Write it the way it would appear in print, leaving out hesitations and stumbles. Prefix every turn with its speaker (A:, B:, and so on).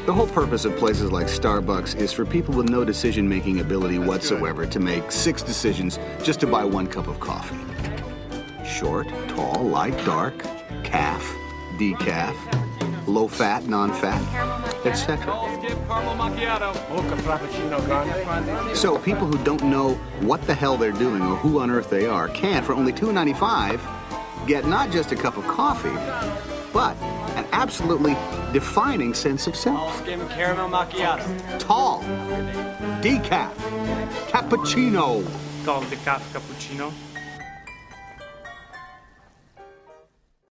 A: The whole purpose of places like Starbucks is for people with no decision-making ability whatsoever to make 6 decisions just to buy 1 cup of coffee. Short, tall, light, dark, calf, decaf, low-fat, non-fat, etc. So people who don't know what the hell they're doing or who on earth they are can, for only $2.95, get not just a cup of coffee, but an absolutely defining sense of self.
B: Tall skim caramel macchiato.
A: Tall, decaf, cappuccino.
B: Tall decaf cappuccino.